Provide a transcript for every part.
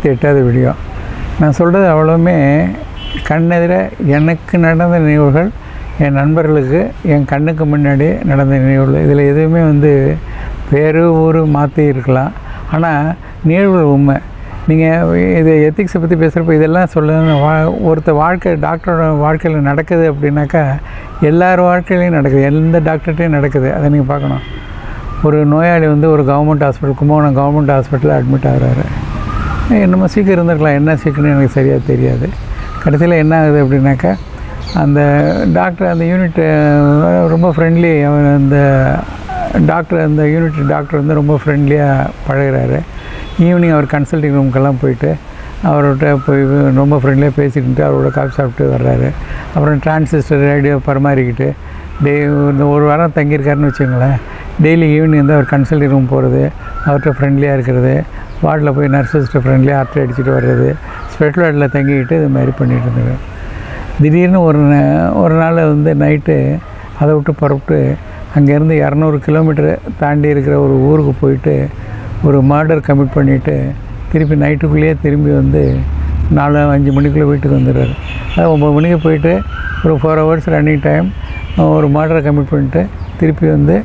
108வது video. நான் சொல்கிறது அவ்வளவுமே கண்ணெதிர எனக்கு நடந்த நிகழ்வுகள், என் நண்பர்களுக்கு என் கண்ணுக்கு முன்னாடி நடந்த நிகழ்வுகள். இதில் எதுவுமே வந்து பேர் ஊர் மாற்றி இருக்கலாம், ஆனால் நிகழ்வுகள் உண்மை. நீங்கள் இது எத்திக்ஸை பற்றி பேசுகிறப்ப இதெல்லாம் ஒருத்தர் வாழ்க்கை டாக்டரோட வாழ்க்கையில் நடக்குது அப்படின்னாக்கா எல்லார் வாழ்க்கையிலையும் நடக்குது, எந்த டாக்டர்கிட்டையும் நடக்குது. அதை நீங்கள் பார்க்கணும். ஒரு நோயாளி வந்து ஒரு கவர்மெண்ட் ஹாஸ்பிட்டல், கும்பகோணம் கவர்மெண்ட் ஹாஸ்பிட்டலில் அட்மிட் ஆகிறாரு. என்னமோ சீக்கிரம் இருந்திருக்கலாம், என்ன சீக்கிரம் எனக்கு சரியாக தெரியாது. கடைசியில் என்ன ஆகுது அப்படின்னாக்கா அந்த டாக்டர் அந்த யூனிட் ரொம்ப ஃப்ரெண்ட்லி, அவர் அந்த டாக்டர் அந்த யூனிட் டாக்டர் வந்து ரொம்ப ஃப்ரெண்ட்லியாக பழகிறாரு. ஈவினிங் அவர் கன்சல்டிங் ரூமுக்கெல்லாம் போயிட்டு அவர்கிட்ட போய் ரொம்ப ஃப்ரெண்ட்லியாக பேசிக்கிட்டு அவரோட காஃபி சாப்பிட்டு வர்றாரு. அப்புறம் டிரான்சிஸ்டர் ரேடியோ பரிமாறிக்கிட்டு ஒரு வாரம் தங்கியிருக்காருன்னு வச்சுங்களேன். டெய்லி ஈவினிங் வந்து அவர் கன்சல்டிங் ரூம் போகிறது, அவர்கிட்ட ஃப்ரெண்ட்லியாக இருக்கிறது, வார்டில் போய் நர்ஸஸ்ட்டு ஃப்ரெண்ட்லியாக ஆர்டர் அடிச்சுட்டு வர்றது, ஸ்பெஷல் வார்டில் தங்கிக்கிட்டு இது மாதிரி பண்ணிகிட்டு இருந்தார். திடீர்னு ஒரு நாள் வந்து நைட்டு அதை விட்டு புறப்பட்டு அங்கேருந்து 200 கிலோமீட்டர் தாண்டி இருக்கிற ஒரு ஊருக்கு போயிட்டு ஒரு மர்டர் கமிட் பண்ணிவிட்டு திருப்பி நைட்டுக்குள்ளேயே திரும்பி வந்து 4-5 மணிக்குள்ளே வீட்டுக்கு வந்துடுறாரு. அது 9 மணிக்கு போயிட்டு ஒரு 4 ஹவர்ஸ் ரன்னிங் டைம் ஒரு மர்டரை கமிட் பண்ணிட்டு திருப்பி வந்து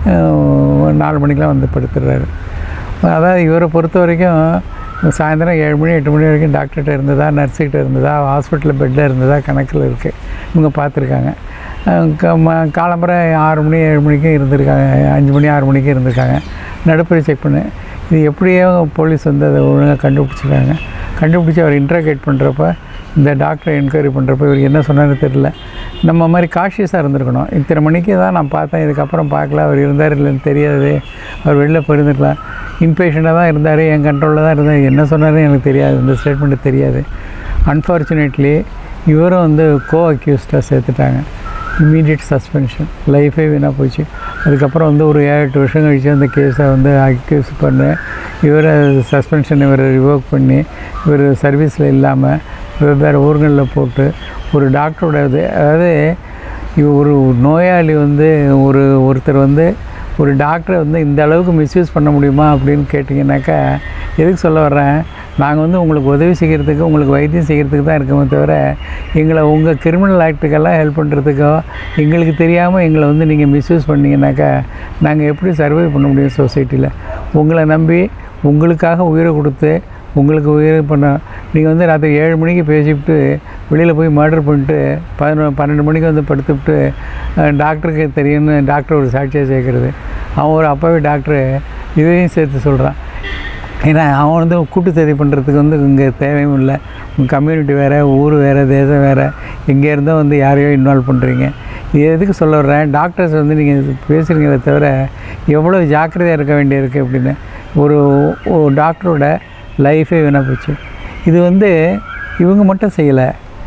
4 மணிக்கெலாம் வந்து படுத்துடுறாரு. அதாவது இவரை பொறுத்த வரைக்கும் சாயந்தரம் 7 மணி 8 மணி வரைக்கும் டாக்டர்கிட்ட இருந்ததா, நர்ஸுக்கிட்ட இருந்ததா, ஹாஸ்பிட்டலில் பெட்டில் இருந்ததா கணக்கில் இருக்குது. இவங்க பார்த்துருக்காங்க. காலம்பரை 6 மணி 7 மணிக்கும் இருந்திருக்காங்க, 5 மணி 6 மணிக்கும் இருந்திருக்காங்க. நடுப்பறி செக் பண்ணு, இது எப்படியோ போலீஸ் வந்து அதை ஒழுங்காக கண்டுபிடிச்சிருக்காங்க. கண்டுபிடிச்சி அவர் இன்ட்ராகேட் பண்ணுறப்ப, இந்த டாக்டரை என்கொயரி பண்ணுறப்ப இவருக்கு என்ன சொன்னான்னு தெரில. நம்ம மாதிரி காஷியஸாக இருந்திருக்கணும். இத்தனை மணிக்கு தான் நான் பார்த்தேன், இதுக்கப்புறம் பார்க்கல, அவர் இருந்தார் இல்லைன்னு தெரியாது, அவர் வெளில போயிருந்துருக்கலாம், இன்பேஷண்ட்டாக தான் இருந்தார், என் கண்ட்ரோலில் தான் இருந்தார், என்ன சொன்னார்னு எனக்கு தெரியாது, இந்த ஸ்டேட்மெண்ட்டு தெரியாது. அன்ஃபார்ச்சுனேட்லி இவரும் வந்து அக்யூஸ்டாக சேர்த்துட்டாங்க. இம்மீடியட் சஸ்பென்ஷன், லைஃபே வீணாக போச்சு. அதுக்கப்புறம் வந்து ஒரு 7-8 வருஷம் கழித்து அந்த கேஸை வந்து அக்யூஸ் பண்ணேன். இவரை சஸ்பென்ஷன் இவரை ரிவோக் பண்ணி இவர் சர்வீஸில் இல்லாமல் வெவ்வேறு ஊர்களில் போட்டு ஒரு டாக்டரோட அதாவது ஒரு நோயாளி வந்து ஒருத்தர் வந்து ஒரு டாக்டரை வந்து இந்த அளவுக்கு மிஸ்யூஸ் பண்ண முடியுமா அப்படின்னு கேட்டிங்கனாக்கா, எதுக்கு சொல்ல வர்றேன், நாங்கள் வந்து உங்களுக்கு உதவி செய்கிறதுக்கு, உங்களுக்கு வைத்தியம் செய்கிறதுக்கு தான் இருக்கோமே தவிர எங்களை உங்கள் கிரிமினல் ஆக்டுக்கெல்லாம் ஹெல்ப் பண்ணுறதுக்கோ எங்களுக்கு தெரியாமல் எங்களை வந்து நீங்கள் மிஸ்யூஸ் பண்ணிங்கனாக்கா நாங்கள் எப்படி சர்வை பண்ண முடியும் சொசைட்டியில்? உங்களை நம்பி உங்களுக்காக உயிரை கொடுத்து உங்களுக்கு உயிரை பண்ண நீங்கள் வந்து ராத்திரி 7 மணிக்கு பேசிவிட்டு வெளியில் போய் மர்டர் பண்ணிட்டு 12 மணிக்கு வந்து படுத்துவிட்டு டாக்டருக்கு தெரியும்னு டாக்டர் ஒரு சாட்சியாக சேர்க்குறது. அவன் ஒரு அப்பாவே டாக்டரு இதையும் சேர்த்து சொல்கிறான். ஏன்னா அவன் வந்து கூட்டு சதி பண்ணுறதுக்கு வந்து இங்கே தேவையும் இல்லை. உங்கள் கம்யூனிட்டி வேறு, ஊர் வேறு, தேசம் வேறு, எங்கே இருந்தால் வந்து யாரையோ இன்வால்வ் பண்ணுறீங்க. இது எதுக்கு சொல்ல வர்றேன், டாக்டர்ஸ் வந்து நீங்கள் பேசுகிறீங்களே தவிர எவ்வளோ ஜாக்கிரதையாக இருக்க வேண்டியிருக்கு அப்படின்னு. ஒரு டாக்டரோட லைஃபே வீணாக போச்சு. இது வந்து இவங்க மட்டும் செய்யலை,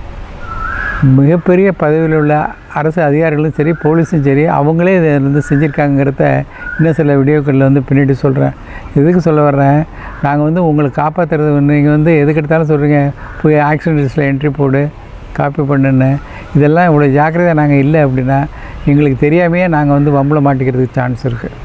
மிகப்பெரிய பதவியில் உள்ள அரசு அதிகாரிகளும் சரி, போலீஸும் சரி, அவங்களே இதை வந்து செஞ்சுருக்காங்கிறத இன்னும் சில வீடியோக்களில் வந்து பின்னாடி சொல்கிறேன். எதுக்கு சொல்ல வர்றேன், நாங்கள் வந்து உங்களை காப்பாற்றுறது, நீங்கள் வந்து எதுக்கு எடுத்தாலும் சொல்கிறீங்க போய் ஆக்சிடென்ட் லிஸ்ட்டில் என்ட்ரி போடு, காப்பி பண்ணுன்னு, இதெல்லாம் இவ்வளோ ஜாக்கிரதையாக நாங்கள் இல்லை அப்படின்னா எங்களுக்கு தெரியாமையே நாங்கள் வந்து வம்பில் மாட்டிக்கிறதுக்கு சான்ஸ் இருக்குது.